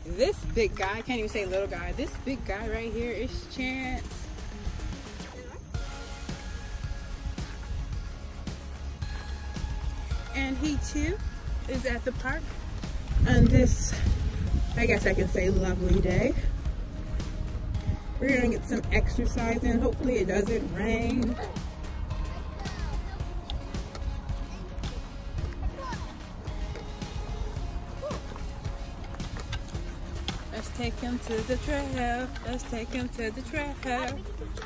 This big guy, I can't even say little guy, this big guy right here is Chance. And he too is at the park on this, I guess I can say, lovely day. We're gonna get some exercise in. Hopefully it doesn't rain. Let's take him to the trail. Let's take him to the trail.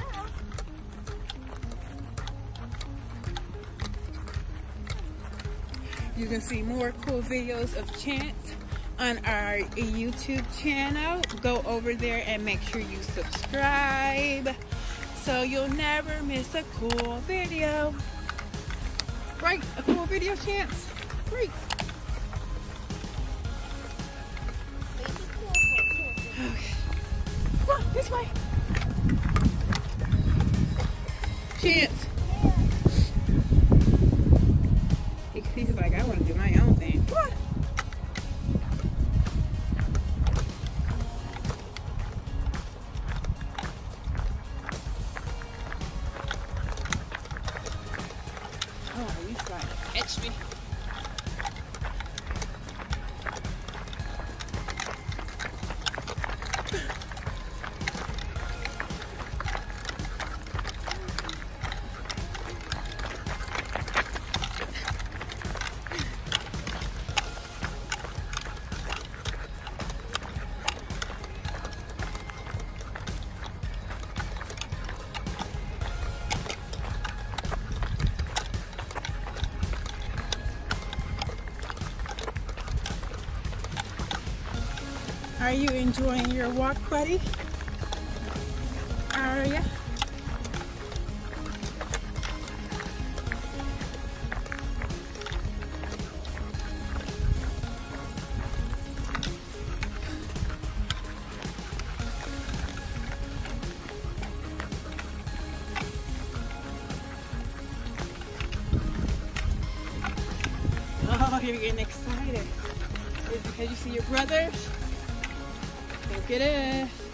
You can see more cool videos of Chance on our YouTube channel. Go over there and make sure you subscribe so you'll never miss a cool video. Right? A cool video, Chance? Great. Okay. Come on, this way. Chance. He's like, I want to do my own thing. Come on. Oh, you trying to catch me? Are you enjoying your walk, buddy? Are ya? Oh, you're getting excited. Is it because you see your brothers? Look at it.